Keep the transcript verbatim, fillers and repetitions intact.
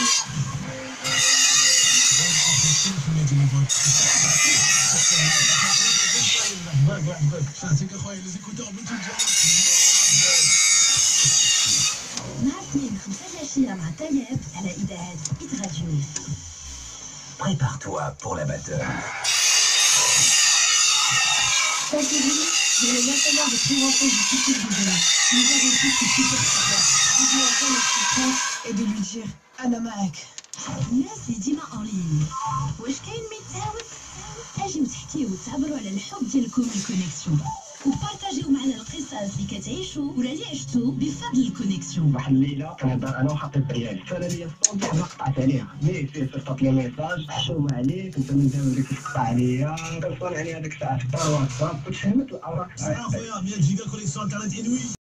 فاتك اخويا لي زيكوتور بنتو مع اثنين خمسة العشية مع تاياب على إذاعة إيد راديو. Prépare-toi pour la bataille. Sachez-vous, je vais l'intérieur de prévention du cycle du vélo. Nous avons tous ce super pouvoir. Vous devez entendre notre France et de lui dire أنا معك. الناس اللي ديما en ligne. واش كاين ما يتساوي؟ اجيو تحكيو وتعبروا على الحب ديالكم الكونيكسيون. وبارطاجيو معنا القصص اللي كتعيشوا ولا اللي عشتوا بفضل الكونيكسيون. واحد الليله كنهضر انا وخطيب ديالي فانا ليا الصوت حنا قطعت عليها مي فيه صيفط لي ميساج حشومه عليك انت من داوي لك تقطع عليا تلفون عليا هذيك الساعه في الواتساب وتفهمت الاوراق. اخويا مية جيجا كونيكسيون انترنت انوي.